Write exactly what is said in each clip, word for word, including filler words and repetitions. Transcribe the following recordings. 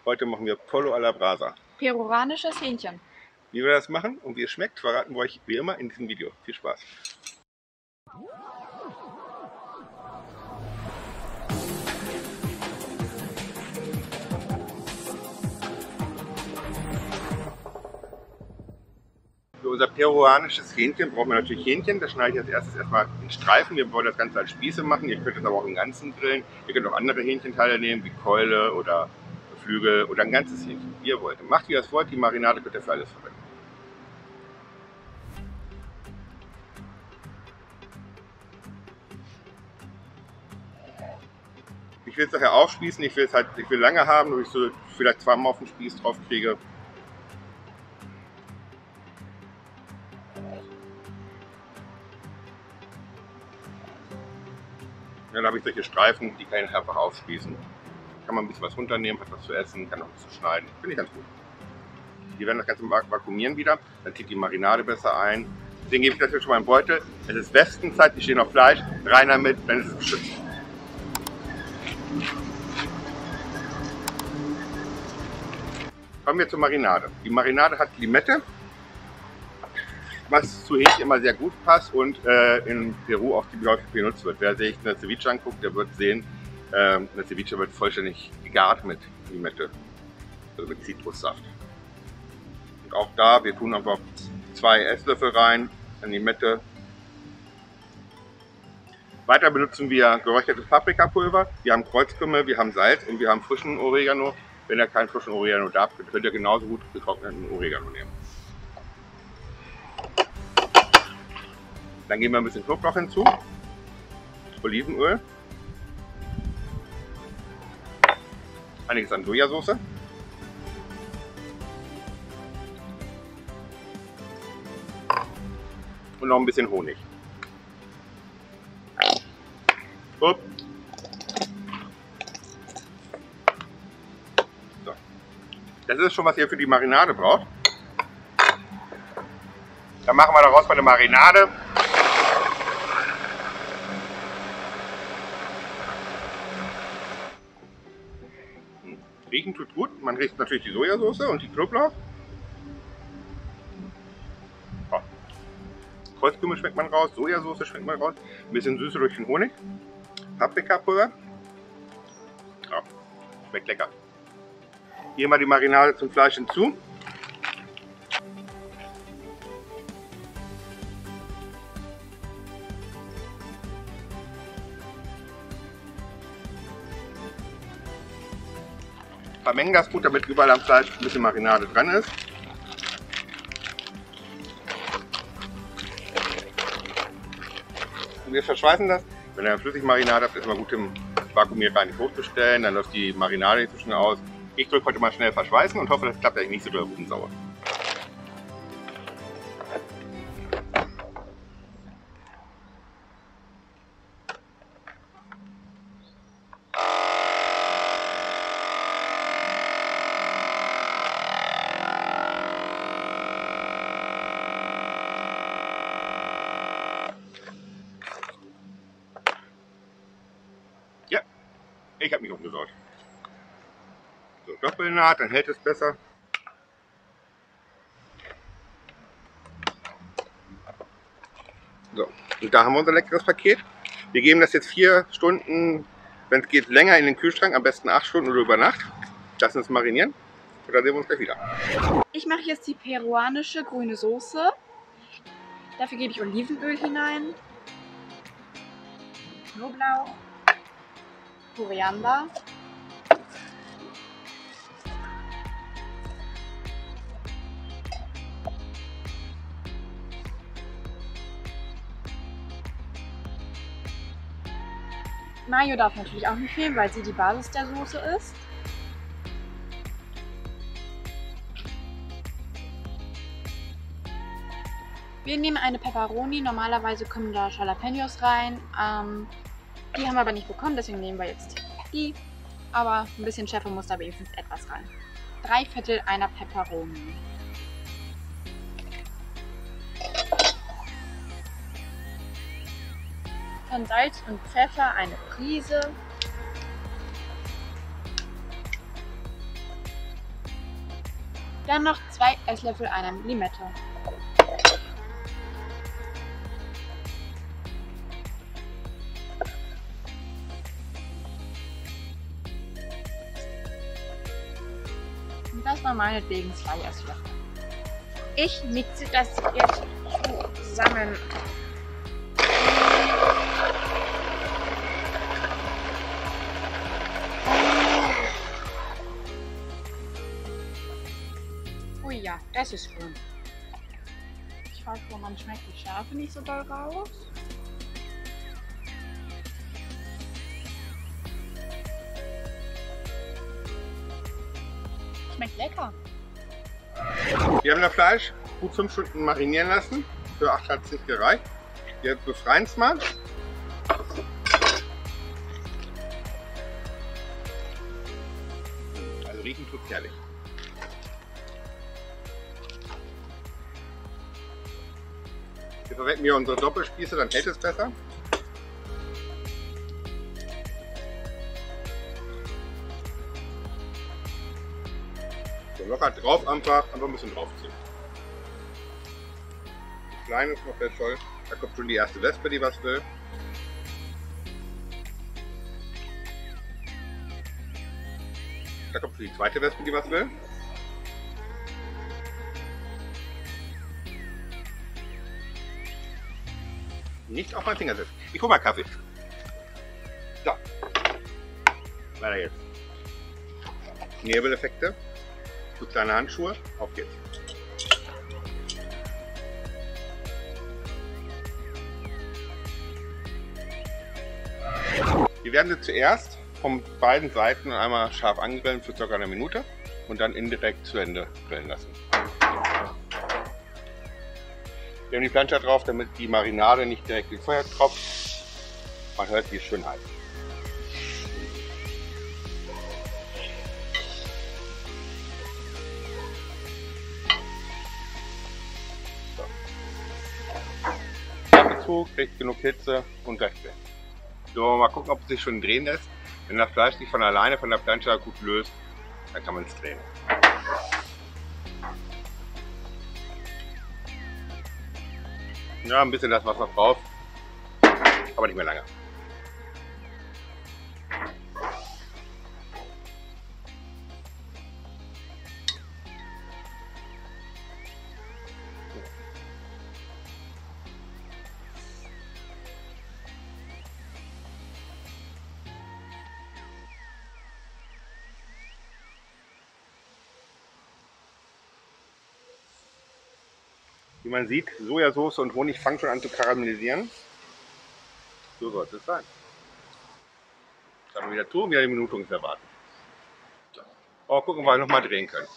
Heute machen wir Pollo alla Brasa. Peruanisches Hähnchen. Wie wir das machen und wie es schmeckt, verraten wir euch wie immer in diesem Video. Viel Spaß! Für unser peruanisches Hähnchen brauchen wir natürlich Hähnchen. Das schneide ich als erstes erstmal in Streifen. Wir wollen das Ganze als Spieße machen. Ihr könnt es aber auch im Ganzen grillen. Ihr könnt auch andere Hähnchenteile nehmen, wie Keule oder Flügel oder ein ganzes Hähnchen, wie ihr wollt. Macht, wie ihr das wollt. Die Marinade könnt ihr für alles verwenden. Ich will es nachher aufspießen. Ich will es halt, ich will lange haben, damit ich so vielleicht zweimal auf den Spieß drauf kriege. Dann habe ich solche Streifen, die kann ich einfach aufspießen. Kann man ein bisschen was runternehmen, hat was zu essen, kann auch ein bisschen schneiden. Finde ich ganz gut. Wir werden das Ganze vakuumieren wieder, dann zieht die Marinade besser ein. Deswegen gebe ich das jetzt schon mal im Beutel. Es ist Westenzeit, die stehen auf Fleisch, rein damit, dann ist es geschützt. Kommen wir zur Marinade. Die Marinade hat Limette, was zu Hähnchen immer sehr gut passt und äh, in Peru auch die häufig benutzt wird. Wer sich eine Ceviche anguckt, der wird sehen, äh, eine Ceviche wird vollständig gegart mit Limette, also mit Zitrussaft. Und auch da, wir tun einfach zwei Esslöffel rein an Limette. Weiter benutzen wir geräuchertes Paprikapulver, wir haben Kreuzkümmel, wir haben Salz und wir haben frischen Oregano. Wenn ihr keinen frischen Oregano da habt, könnt ihr genauso gut getrockneten Oregano nehmen. Dann geben wir ein bisschen Knoblauch hinzu, Olivenöl, einiges an Sojasauce, und noch ein bisschen Honig. Upp. So. Das ist schon, was ihr für die Marinade braucht. Dann machen wir daraus mal eine Marinade. Riechen tut gut, man riecht natürlich die Sojasauce und die Knoblauch. Oh. Kreuzkümmel schmeckt man raus, Sojasauce schmeckt man raus, ein bisschen Süße durch den Honig, Paprikapulver. Oh. Schmeckt lecker. Hier mal die Marinade zum Fleisch hinzu. Vermengen das gut, damit überall am Fleisch ein bisschen Marinade dran ist. Und wir verschweißen das. Wenn ihr eine Flüssigmarinade habt, ist immer gut im Vakuumierer nicht hochzustellen, dann läuft die Marinade nicht so schnell aus. Ich drücke heute mal schnell verschweißen und hoffe, das klappt euch nicht so doll unsauer. Ja, ich habe mich umgesaut. So, Doppelnaht, dann hält es besser. So, und da haben wir unser leckeres Paket. Wir geben das jetzt vier Stunden, wenn es geht, länger in den Kühlschrank, am besten acht Stunden oder über Nacht. Lassen es marinieren und dann sehen wir uns gleich wieder. Ich mache jetzt die peruanische grüne Soße. Dafür gebe ich Olivenöl hinein, Knoblauch, Koriander, Mayo darf natürlich auch nicht fehlen, weil sie die Basis der Soße ist. Wir nehmen eine Pepperoni, normalerweise kommen da Jalapenos rein. Ähm, die haben wir aber nicht bekommen, deswegen nehmen wir jetzt die. Aber ein bisschen Schärfe muss da wenigstens etwas rein. Drei Viertel einer Pepperoni. Dann Salz und Pfeffer, eine Prise. Dann noch zwei Esslöffel einer Limette. Und das war meinetwegen zwei Esslöffel. Ich mixe das jetzt zusammen. Oh ja, das ist schön. Ich hoffe, man schmeckt die Schärfe nicht so doll raus. Schmeckt lecker. Wir haben das Fleisch gut fünf Stunden marinieren lassen. Für acht hat es nicht gereicht. Wir befreien es mal. Also riechen tut herrlich. Wir verwenden hier unsere Doppelspieße, dann hält es besser. So, locker drauf einfach, einfach ein bisschen draufziehen. Die kleine ist noch sehr toll. Da kommt schon die erste Wespe, die was will. Da kommt schon die zweite Wespe, die was will. Nicht auf meinen Finger setzen. Ich hol mal Kaffee. So. Weiter jetzt. Nebeleffekte. So kleine Handschuhe. Auf geht's. Wir werden sie zuerst von beiden Seiten einmal scharf angrillen für ca. eine Minute und dann indirekt zu Ende grillen lassen. Wir haben die Plancha drauf, damit die Marinade nicht direkt ins Feuer tropft. Man hört, die ist schön heiß. So. Kriegt genug Hitze und gleich weg. So, mal gucken, ob es sich schon drehen lässt. Wenn das Fleisch sich von alleine von der Plancha gut löst, dann kann man es drehen. Ja, ein bisschen das Wasser drauf, aber nicht mehr lange. Wie man sieht, Sojasauce und Honig fangen schon an zu karamellisieren. So sollte es sein. Dann wieder tun, wieder eine Minute ungefähr warten. So. Oh, gucken, ob wir noch mal drehen können.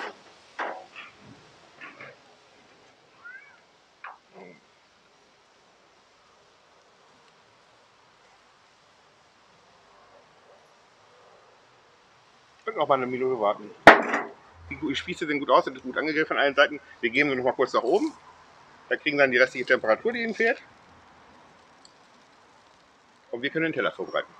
Und noch mal eine Minute warten. Die Spieße sehen gut aus, sind gut angegriffen von allen Seiten. Wir geben sie noch mal kurz nach oben. Da kriegen dann die restliche Temperatur, die ihnen fehlt. Und wir können den Teller vorbereiten.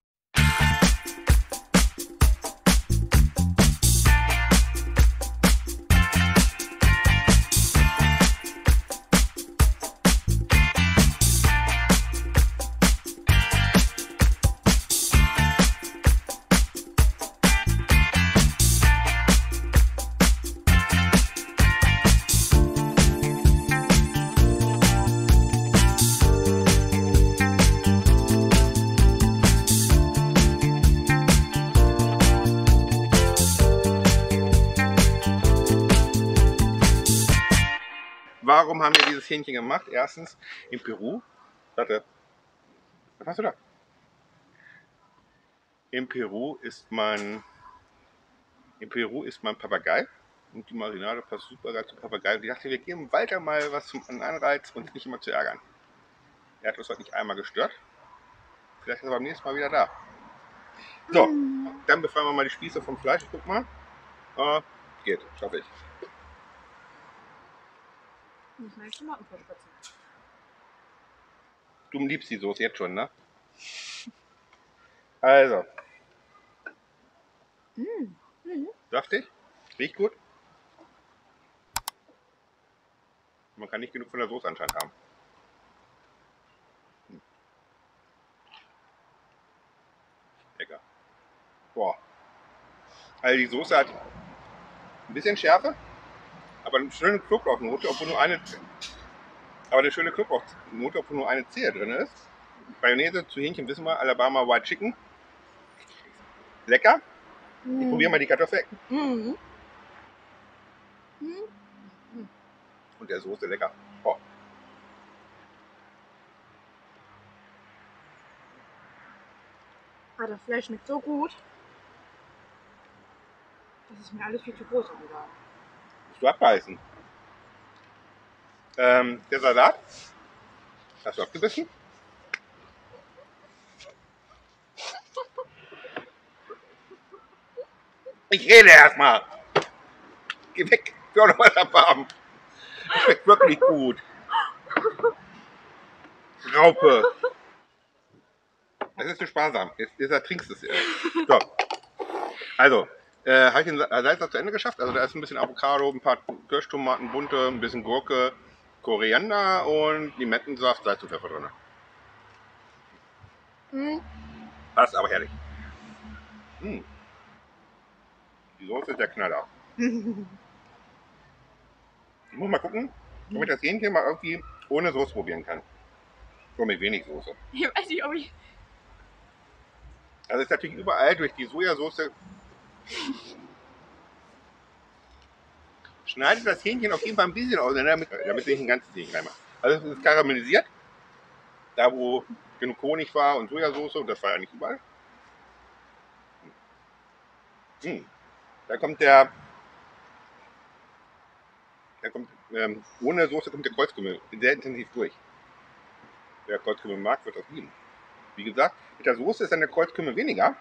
Warum haben wir dieses Hähnchen gemacht? Erstens, in Peru, warte, was hast du da? In Peru ist man, in Peru ist man Papagei und die Marinade passt super geil zu Papagei. Und ich dachte, wir geben Walter mal was zum Anreiz und nicht immer zu ärgern. Er hat uns heute nicht einmal gestört. Vielleicht ist er beim nächsten Mal wieder da. So, dann befreien wir mal die Spieße vom Fleisch. Guck mal. Uh, geht, schaffe ich. Du liebst die Soße jetzt schon, ne? Also. Mm. Mm. Saftig? Riecht gut? Man kann nicht genug von der Soße anscheinend haben. Hm. Lecker. Boah. Also die Soße hat ein bisschen Schärfe, aber eine schöne Knoblauchnote, obwohl nur eine, aber eine schöne Knoblauchnote, obwohl nur eine Zehe drin ist. Mayonnaise zu Hähnchen wissen wir, Alabama White Chicken. Lecker. Mm. Ich probiere mal die Kartoffelecken. Mm. Mm. Und der Soße lecker. Oh. Ah, das Fleisch schmeckt so gut. Das ist mir alles viel zu groß angegangen. Musst du abbeißen. Ähm, der Salat. Hast du abgebissen? Ich rede erstmal. Geh weg. Ich will auch noch was abhaben. Das schmeckt wirklich gut. Raupe. Das ist zu sparsam. Jetzt, jetzt ertrinkst du es. So. Also, äh, habe ich den Salz zu Ende geschafft. Also da ist ein bisschen Avocado, ein paar Kirschtomaten, bunte, ein bisschen Gurke, Koriander und Limettensaft, Salz und Pfeffer drin. Mm. Passt aber herrlich. Mm. Die Soße ist der Knaller. Ich muss mal gucken, ob ich das Hähnchen mal irgendwie ohne Soße probieren kann. Nur mit wenig Soße. Ich weiß nicht, ob ich... Also ist natürlich überall durch die Sojasauce. Schneidet das Hähnchen auf jeden Fall ein bisschen aus, damit, damit ich ein ganzes Hähnchen reinmache. Also es ist karamellisiert. Da wo genug Honig war und Sojasauce, und das war ja nicht überall. Hm. Da kommt der, da kommt, ähm, ohne Soße kommt der Kreuzkümmel sehr intensiv durch. Wer Kreuzkümmel mag, wird das lieben. Wie gesagt, mit der Soße ist dann der Kreuzkümmel weniger.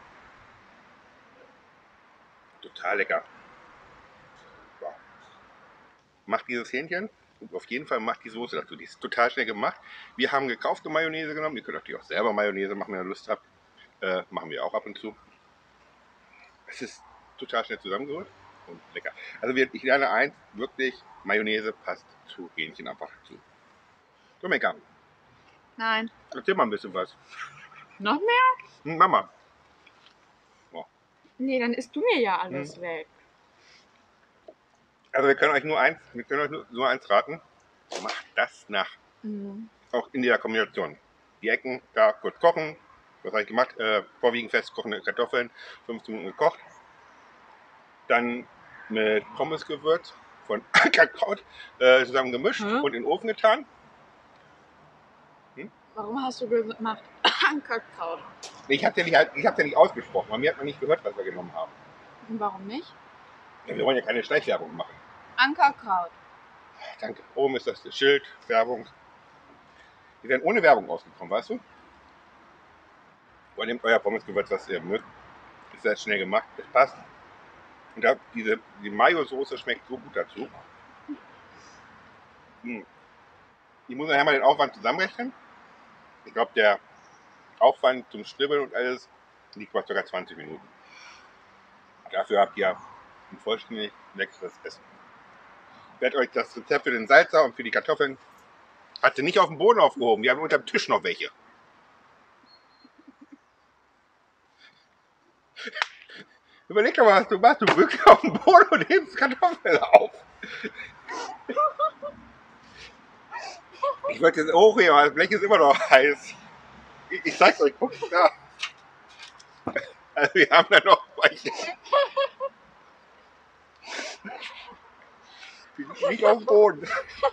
Total lecker. Wow. Macht dieses Hähnchen und auf jeden Fall macht die Soße dazu. Die ist total schnell gemacht. Wir haben gekaufte Mayonnaise genommen. Ihr könnt natürlich auch selber Mayonnaise machen, wenn ihr Lust habt. Äh, machen wir auch ab und zu. Es ist total schnell zusammengeholt und lecker. Also ich lerne eins, wirklich, Mayonnaise passt zu Hähnchen einfach zu. Dominika. Nein. Erzähl mal ein bisschen was. Noch mehr? Hm, Mama. Oh. Nee, dann isst du mir ja alles hm. weg. Also wir können euch nur eins, wir können euch nur, nur eins raten. Macht das nach. Mhm. Auch in der Kombination. Die Ecken da kurz kochen. Was habe ich gemacht? Äh, vorwiegend festkochende Kartoffeln, fünfzehn Minuten gekocht. Dann mit Pommesgewürz von Ankerkraut äh, zusammen gemischt hm? und in den Ofen getan. Hm? Warum hast du gemacht Ankerkraut? Ich habe ja, ja nicht ausgesprochen, bei mir hat man nicht gehört, was wir genommen haben. Und warum nicht? Ja, wir wollen ja keine Schleichwerbung machen. Ankerkraut. Danke. Oben ist das Schild, Werbung. Wir werden ohne Werbung ausgekommen, weißt du? Oder nehmt euer Pommesgewürz, was ihr mögt. Ist sehr schnell gemacht, das passt. Und da, diese, die Mayo-Soße schmeckt so gut dazu. Hm. Ich muss nachher mal den Aufwand zusammenrechnen. Ich glaube, der Aufwand zum Schnibbeln und alles liegt bei ca. zwanzig Minuten. Dafür habt ihr ein vollständig leckeres Essen. Ich werde euch das Rezept für den Salzer und für die Kartoffeln hat sie nicht auf dem Boden aufgehoben. Wir haben unter dem Tisch noch welche. Überleg doch mal, was du machst. Du bückst auf den Boden und hebst Kartoffeln auf. Ich würde jetzt hochheben, aber das Blech ist immer noch heiß. Ich, ich zeig's euch, guckt da. Also wir haben da noch welche. Die sind nicht auf dem Boden.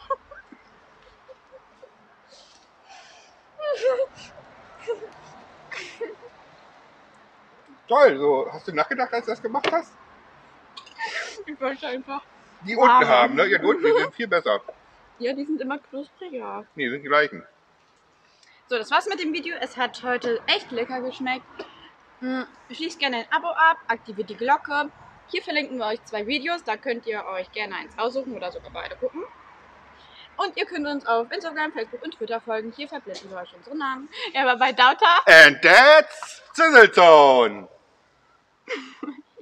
Toll, so. Hast du nachgedacht, als du das gemacht hast? Ich wollte einfach die unten warm haben, ne? Ja, die unten, die sind viel besser. Ja, die sind immer knuspriger. Nee, die sind die gleichen. So, das war's mit dem Video. Es hat heute echt lecker geschmeckt. Hm, schließt gerne ein Abo ab, aktiviert die Glocke. Hier verlinken wir euch zwei Videos, da könnt ihr euch gerne eins aussuchen oder sogar beide gucken. Und ihr könnt uns auf Instagram, Facebook und Twitter folgen. Hier verblenden wir euch unsere Namen. Er war bei Dauta. And that's Sizzlezone.